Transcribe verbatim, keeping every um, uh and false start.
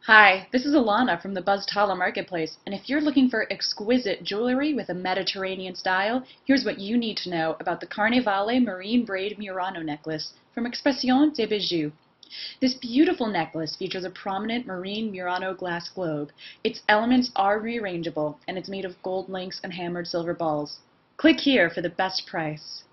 Hi, this is Alana from the Buzztala Marketplace, and if you're looking for exquisite jewelry with a Mediterranean style, here's what you need to know about the Carnevale Marine Braid Murano necklace from Expressions Des Bijoux. This beautiful necklace features a prominent marine Murano glass globe. Its elements are rearrangeable, and it's made of gold links and hammered silver balls. Click here for the best price.